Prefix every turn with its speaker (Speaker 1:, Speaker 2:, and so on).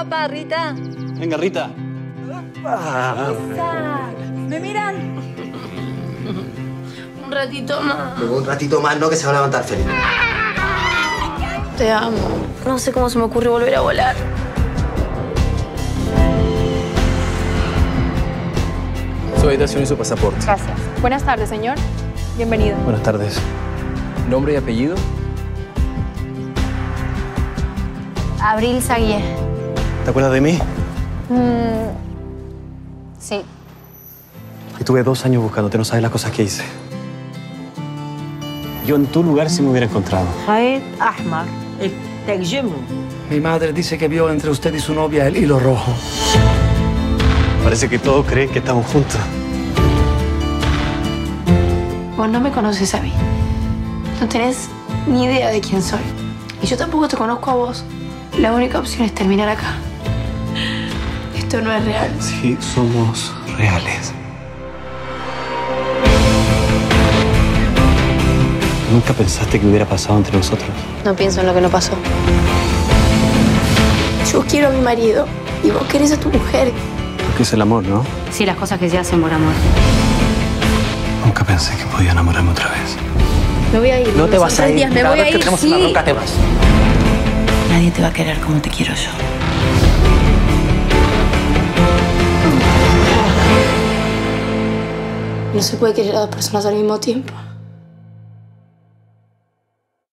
Speaker 1: papá, Rita.
Speaker 2: Venga, Rita.
Speaker 1: ¿Me miran?
Speaker 3: Un ratito más.
Speaker 4: Luego un ratito más, no, que se va a levantar feliz.
Speaker 3: Te amo. No sé cómo se me ocurre volver a volar.
Speaker 2: Su habitación y su pasaporte.
Speaker 5: Gracias. Buenas tardes, señor. Bienvenido.
Speaker 2: Buenas tardes. ¿Nombre y apellido?
Speaker 5: Abril Saguier.
Speaker 2: ¿Te acuerdas de mí?
Speaker 5: Sí.
Speaker 2: Estuve 2 años buscándote, no sabes las cosas que hice. Yo en tu lugar sí me hubiera encontrado.
Speaker 1: Jaed Ahmar, el Tegjemu.
Speaker 6: Mi madre dice que vio entre usted y su novia el hilo rojo.
Speaker 2: Parece que todos creen que estamos juntos.
Speaker 3: Vos no me conoces a mí. No tenés ni idea de quién soy. Y yo tampoco te conozco a vos. La única opción es terminar acá. Esto no es real.
Speaker 2: Sí, somos reales. ¿Nunca pensaste que hubiera pasado entre nosotros?
Speaker 3: No pienso en lo que no pasó. Yo quiero a mi marido y vos querés a tu mujer.
Speaker 2: Porque es el amor, ¿no?
Speaker 5: Sí, las cosas que se hacen por amor.
Speaker 2: Nunca pensé que podía enamorarme otra vez.
Speaker 3: Me voy a ir.
Speaker 4: No te vas a ir.
Speaker 3: Me
Speaker 4: Cada
Speaker 3: voy
Speaker 4: vez
Speaker 3: a
Speaker 4: que
Speaker 3: ir,
Speaker 4: tenemos
Speaker 3: sí.
Speaker 4: una bronca, te vas.
Speaker 3: Nadie te va a querer como te quiero yo. No se puede querer a 2 personas al mismo tiempo.